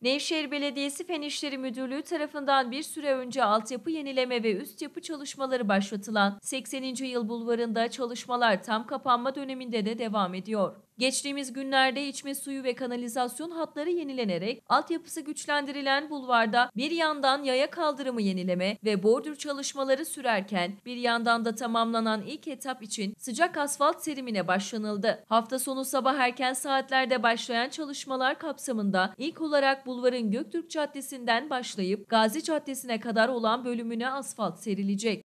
Nevşehir Belediyesi Fen İşleri Müdürlüğü tarafından bir süre önce altyapı yenileme ve üst yapı çalışmaları başlatılan 80. Yıl Bulvarı'nda çalışmalar tam kapanma döneminde de devam ediyor. Geçtiğimiz günlerde içme suyu ve kanalizasyon hatları yenilenerek altyapısı güçlendirilen bulvarda bir yandan yaya kaldırımı yenileme ve bordür çalışmaları sürerken bir yandan da tamamlanan ilk etap için sıcak asfalt serimine başlanıldı. Hafta sonu sabah erken saatlerde başlayan çalışmalar kapsamında ilk olarak bulvarın Göktürk Caddesi'nden başlayıp Gazi Caddesi'ne kadar olan bölümüne asfalt serilecek.